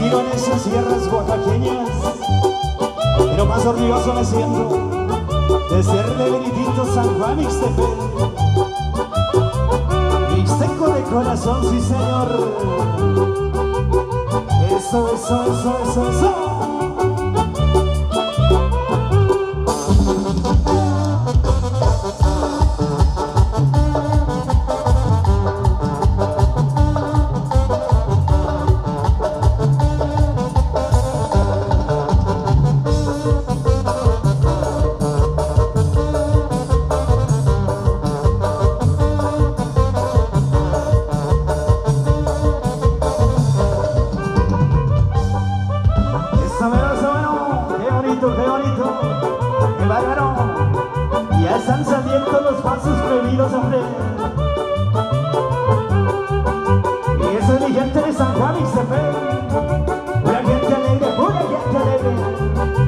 miro en esas sierras oaxaqueñas, pero más orgulloso me siento de ser de Benitito San Juan Ixtepec. Mixteco de corazón, sí señor. Eso, eso, eso, eso, eso. Qué bonito, qué bárbaro. Ya están saliendo los pasos prohibidos, hombre. Y eso es mi gente de San Juan Ixtepec. Pura gente alegre, pura gente alegre.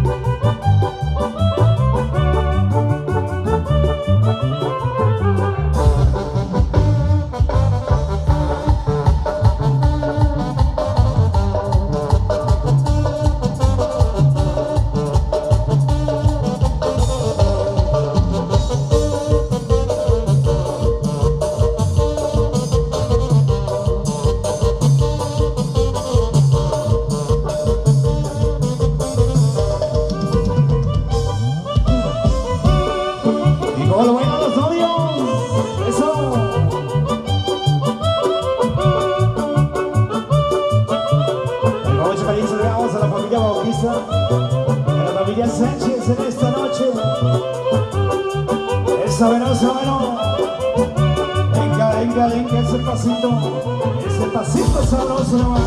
¡Hola, bueno, los odios! ¡Eso! Con mucho cariño saludamos a la familia Bautista, a la familia Sánchez en esta noche. ¡Eso, bueno, eso, bueno! Venga, venga, venga, ese pasito sabroso nomás.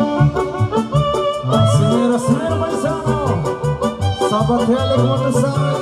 Zapateale como te sabes.